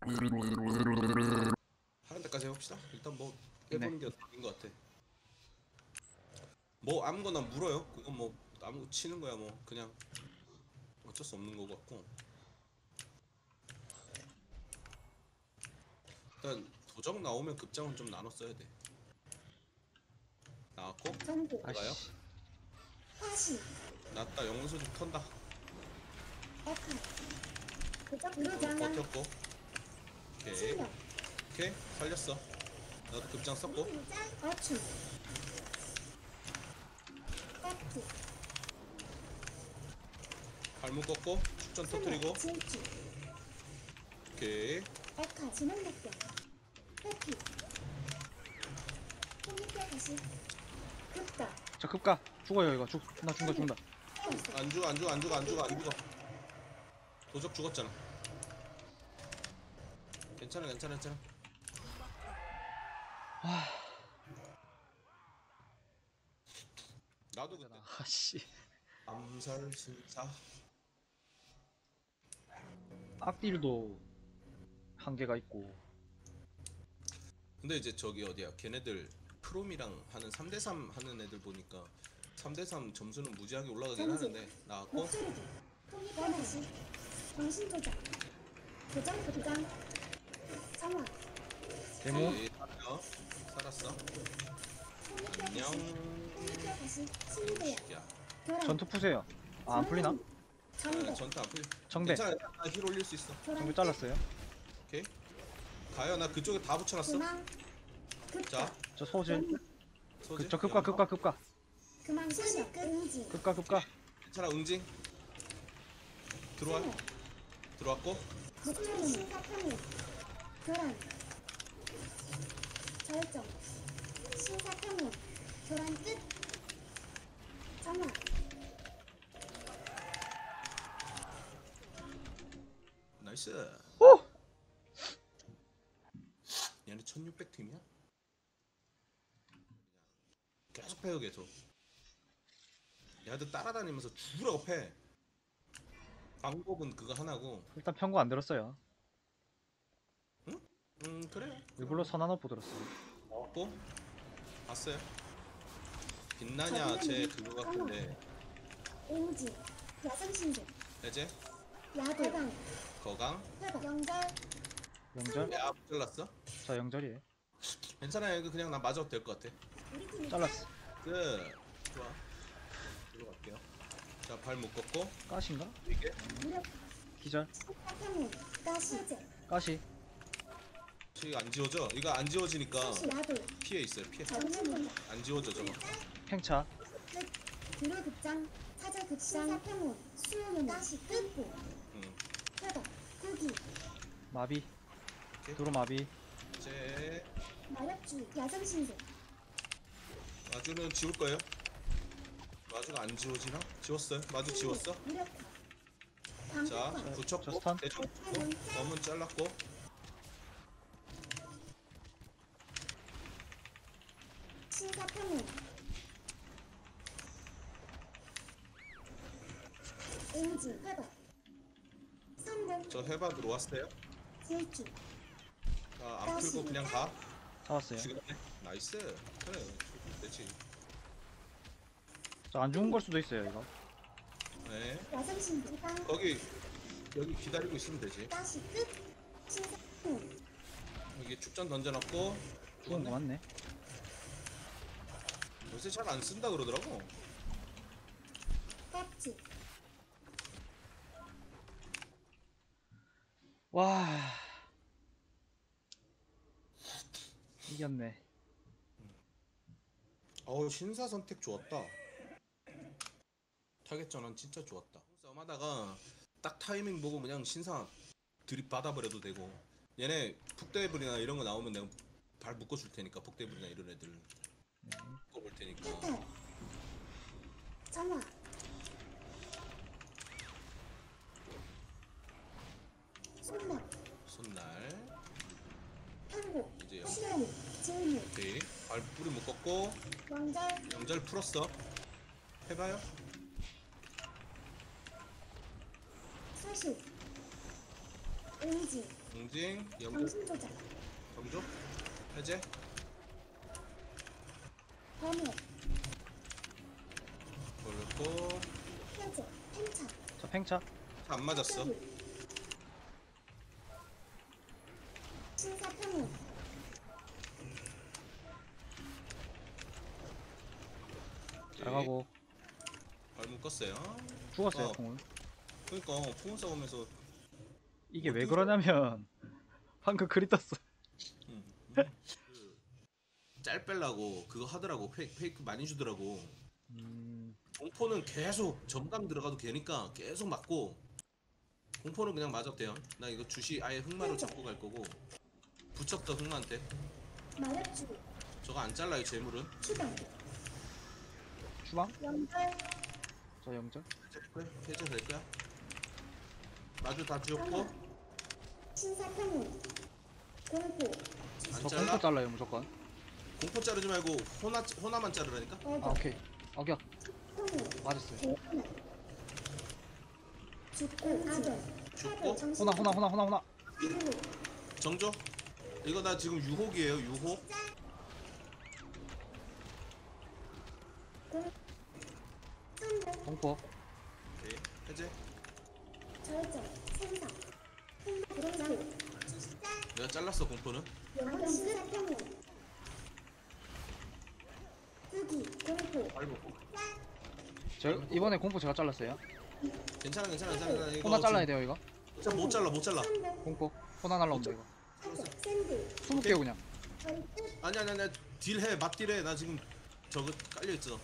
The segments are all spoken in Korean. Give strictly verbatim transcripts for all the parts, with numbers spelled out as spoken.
하는 데까지 해봅시다. 일단 뭐 해보는 네. 게 답인 것 같아. 뭐 아무거나 물어요. 그건 뭐 아무 치는 거야 뭐 그냥 어쩔 수 없는 거 같고. 일단 도적 나오면 급장은 좀 나눠 써야 돼. 나왔고 전부 들어가요. 아씨. 화시 나왔다. 영웅소 좀 턴다. 에카 도적 그루장 버텼고. 오케이 실력 오케이 살렸어. 나도 급장 썼고. 어춤 팩트 발목 꺾고 축전 터뜨리고. 질주 오케이 에카 진원력병 회피 폭력의 다시 급가 저 급가 죽어요 이거. 죽. 나 죽는다 죽는다. 안 죽어 안 죽어 안 죽어 안 죽어 안 죽어. 도적 죽었잖아. 괜찮아 괜찮아 괜찮아. 나도 그때 아씨. 암살 신사. 악딜도 한계가 있고. 근데 이제 저기 어디야 걔네들 프롬이랑 하는 삼 대 삼 하는 애들 보니까 삼 대 삼 점수는 무지하게 올라가긴 하는데 나왔고. 목소리도 폭력의 다시 정신조작 도장 도장 정화 데모. 오케이, 살았어. 살았어. 폭력의 안녕. 다시 폭력의 다시 신대야 야 교란 전투 푸세요. 아, 안 풀리나? 정대 전투 안 풀려. 정배. 괜찮아 나힐 올릴 수 있어. 정배 잘랐어요. 오케이 가요. 나 그쪽에 다 붙여놨어. 그망 급가 자 저 소질. 소지 그, 저 급가 급가 급가 그망 수식 응지 급가 급가. 괜찮아 응징 들어와. 들어왔고. 목소리 신사평일 교란 절정 신사평일 교란 끝 정화 나이스. 오! 얘네 천육백 팀이야? 계속 패요 계속. 얘들 따라다니면서 죽으라고 패. 방법은 그거 하나고. 일단 평고 안 들었어요. 음 그래. 일부러 선한오프 들었어요. 고 봤어요. 빛나냐 제 그거 같은데. 응지 야생신조 해제 야도 해강 거강 회복 영절 영절? 야 잘랐어. 저 영절이에요. 괜찮아요. 이거 그냥 나 맞아도 될 것 같아. 우리 팀이 잘랐어. 끝. 좋아. 들어갈게요. 자 발 묶었고 가시인가? 이게 무력 기절. 사평일 가시제 가시. 이거 안 지워져. 이거 안 지워지니까 사시 야도 피해 있어요. 피해. 전문분 안 지워져 저거. 팽차. 끝 드루극장 사제극장 사평온 수용은 가시 끝고 응. 회복 후기 마비. 오케이. 도로 마비. 이제 마력주 야생신조 마주는 지울 거예요. 마주가 안 지워지나? 지웠어요. 마주 지웠어. 무력화 자 광폭화 저 붙였고 스턴. 대충 붙고 검은 잘랐고. 신사평온 응지 회복 선등 저 해봐 들어왔어요. 질주 자안 풀고 그냥 가. 잡았어요. 죽였네. 나이스. 그래. 되지. 저 안 죽은 걸 수도 있어요 이거. 네. 야생신조 땅 거기 여기 기다리고 있으면 되지. 가시 끝 신사평온 여기 축전 던져놨고. 죽은 거 맞네. 요새 잘 안 쓴다 그러더라고. 깍지 와. 이겼네. 어우 신사 선택 좋았다. 타겟 전환 진짜 좋았다. 싸움하다가 딱 타이밍 보고 그냥 신사 드립 받아버려도 되고. 얘네 북대불이나 이런 거 나오면 내가 발 묶어줄 테니까 북대불이나 이런 애들 묶어볼 테니까. 해탈 정화 손목 손날 편고 이제 영. 시간이 질무 오케이 발 뿌리 묶었고 왕절 영절 풀었어. 해봐요. 수식 응지 응징 영조 정신조작. 정조 해제 범위. 걸렸고 해제. 팽창. 저 팽차. 안 맞았어. 신사평온. 잘 가고. 발 묶었어요. 죽었어요 어. 공은. 그러니까 풍은 싸우면서 이게 왜 어떻게 그러냐면 방금 글이 떴어. 음, 음. 그 짤 빼려고 그거 하더라고. 페이크, 페이크 많이 주더라고. 음, 공포는 계속 점감 들어가도 되니까 계속 맞고, 공포는 그냥 맞아도 돼요. 나 이거 주시 아예 흑마로 잡고 갈 거고, 붙였다 흑마한테. 마력주. 저거 안 잘라요 재물은. 추방. 주방? 연결. 저 영절. 해제 거야? 해제 될 거야? 마주 다 지웠고 신사평온. 공포. 안 저 잘라. 공포 잘라요 무조건. 공포 자르지 말고 호나 호나만 자르라니까. 아 어격. 오케이. 어격. 평온. 맞았어요. 대문화. 죽고 악연. 죽고? 호나 호나 호나 호나 호나. 정조. 이거 나 지금 유혹이에요 유혹. 공포. 오케이 해제. 절정. 생사. 불행장. 내가 잘랐어 공포는. 영경. 신사평온. 흑이. 공포. 발목. 저 이번에 공포 제가 잘랐어요. 괜찮아 괜찮아 괜찮아. 이거 호나 잘라야 돼요 이거. 진짜 못 잘라 못 잘라. 공포. 호나 날라온다 이거. 샌드. 스무 개요 그냥. 절뜻. 아니 아니 아니 딜해 맞딜해. 나 지금 저거 깔려 있어.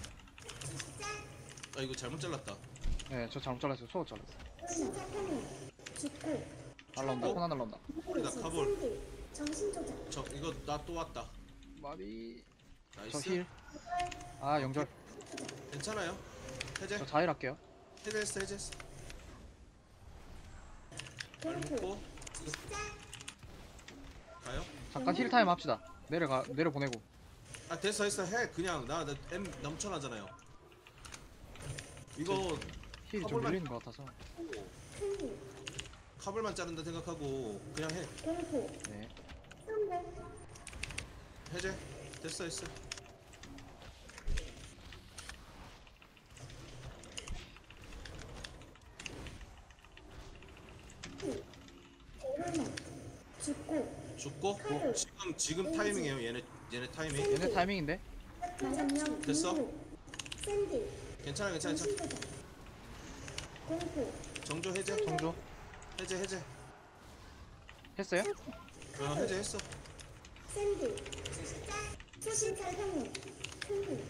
아 이거 잘못 잘랐다. 네, 저 잘못 잘랐어요. 소호 잘랐어요. 신사평온. 죽고. 날라온다. 어? 호나 날라온다. 나 카볼. 샌드. 정신조작. 저 이거 나 또 왔다. 마비. 나이스. 저 힐. 아 영절. 괜찮아요. 해제. 저 자일 할게요. 해제했어 해제했어. 발 공포. 묶고 가요. 잠깐 힐 타임 합시다. 내려가 내려 보내고. 아 됐어 됐어 해 그냥 나 나 M 넘쳐나잖아요. 이거 힐이 좀 커블만- 밀리는 것 같아서. 큰일. 카블만 자른다 생각하고 그냥 해. 공포. 네. 선배. 해제. 됐어 됐어. 대문화. 죽고. 죽고 지금 지금 타이밍이에요. 얘네 얘네 타이밍. 얘네 타이밍인데. 마성령. 됐어? 샌드. 괜찮아 괜찮아 괜찮아. 정신조작. 공포. 정조 해제. 정조. 해제 해제. 했어요? 어 해제했어. 샌드. 초신찰평온. 큰일.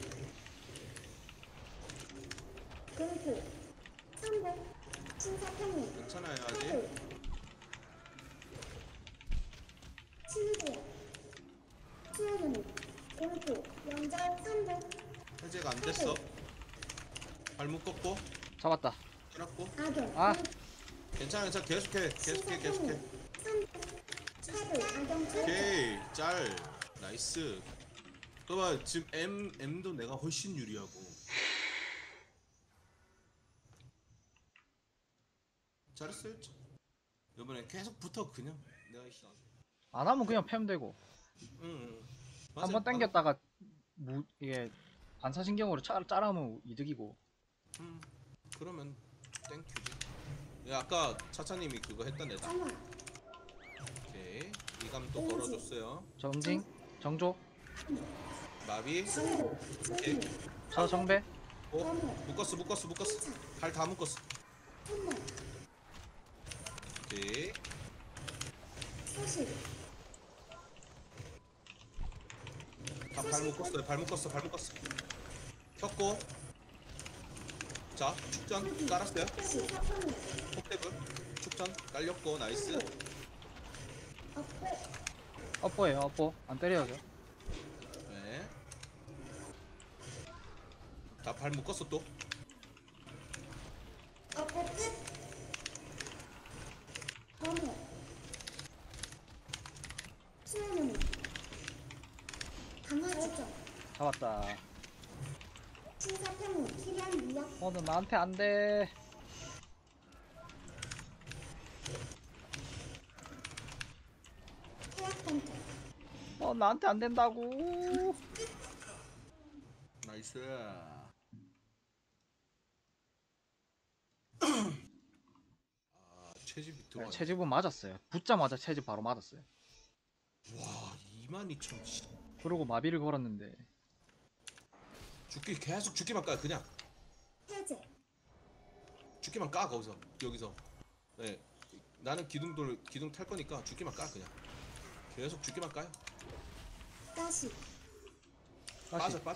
공포. 성공. 신사평온. 괜찮아요 아직. 사고. 치유대야. 수호문이. 공포. 영절. 선봉. 해제가 안 됐어. 발 묶었고 잡았다. 해놨고. 악연. 아. 괜찮아 괜찮아 계속해 계속해 계속해. 사고. 악연. 철. 오케이 짤 나이스. 봐봐 지금 M M도 내가 훨씬 유리하고. 잘했어요. 이번에 계속 붙어 그냥 내가 있어. 안 하면 그냥 팸 되고. 응. 한 번 당겼다가 무 이게 반사신경으로 짜, 짜라면 이득이고. 음. 그러면 땡큐지. 야 아까 차차님이 그거 했던 애다. 정화. 오케이 이감 또 걸어줬어요. 저 응징. 정조. 마비. 정보. 오케이. 저 정배. 오 묶었어 묶었어 묶었어. 발 다 묶었어. 천만. 오케이. 소실. 다 발 묶었어요. 발 묶었어. 발 묶었어. 켰고. 자 축전 깔았어요. 시사평온. 폭대브 축전 깔렸고 나이스. 업보. 업보예요. 업보. 안 때려야죠. 네. 다 발 묶었어 또. 업보 끝. 범호. 수호문이. 강화지점. 잡았다. 신사평온. 희량 미역. 오늘 나한테 안 돼. 헌터. 어 나한테 안 된다고. 나이스. 아 채집이 들어와. 네, 채집은 맞았어요. 붙자마자 채집 바로 맞았어요. 와 이만 이천. 그러고 마비를 걸었는데 죽기 계속 죽기만 까 그냥 해제. 죽기만 까 거기서 여기서. 네 나는 기둥돌 기둥 탈 거니까 죽기만 까 그냥 계속 죽기만 까요. 가시. 빠져 다시 빠져.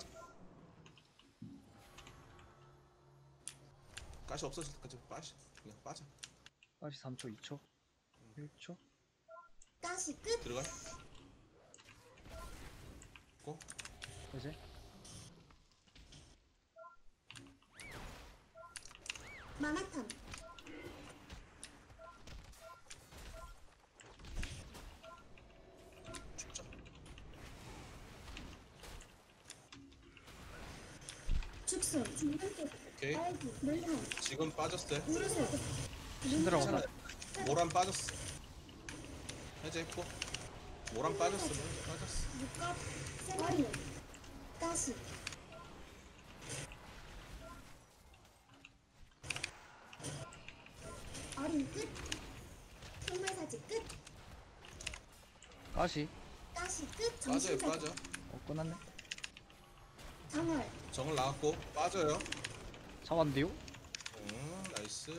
가시 없어질 때까지 빠져 그냥 빠져. 다시 삼 초, 이 초, 일 초. 가시 끝. 들어가. 고. 이제 마나탄. 죽자. 축소. 중간 끝. 오케이. 알기. 물탄. 지금 빠졌어요. 우르솔. 신드라 괜찮아. 온다. 모란 빠졌어. 해제했고. 모란 빠졌어. 모란 빠졌어. 묶어. 세마리오. 가시. 어린 끝. 흑말사지 끝. 가시. 가시 끝. 빠져요 정신사지. 빠져. 어 끝났네. 정월. 정을 나왔고 빠져요. 잡았는데요? 음 나이스.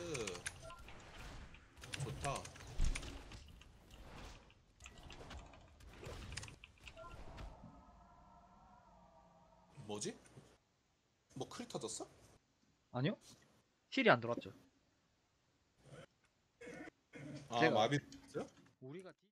좋다. 뭐지? 뭐 클 터졌어? 아니요? 힐이 안 들어왔죠. 아 제가- 마비. 우리가 디-